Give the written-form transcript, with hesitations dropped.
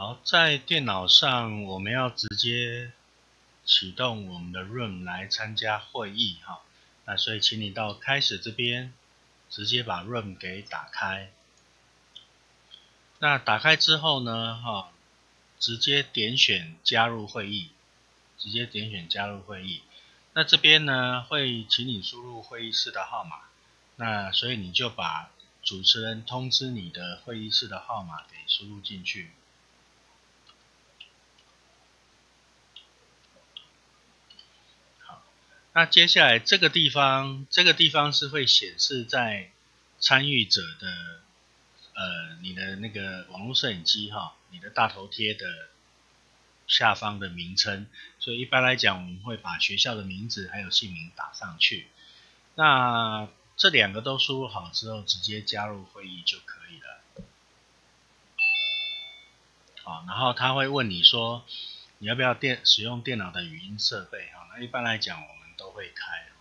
好，在电脑上我们要直接启动我们的 Room 来参加会议哈。那所以请你到开始这边，直接把 Room 给打开。那打开之后呢，直接点选加入会议，直接点选加入会议。那这边呢会请你输入会议室的号码，那所以你就把主持人通知你的会议室的号码给输入进去。好，那接下来这个地方是会显示在参与者的你的那个网络摄影机你的大头贴的下方的名称，所以一般来讲我们会把学校的名字还有姓名打上去。那这两个都输入好之后，直接加入会议就可以了。好，然后他会问你说你要不要使用电脑的语音设备，那一般来讲我们都会开。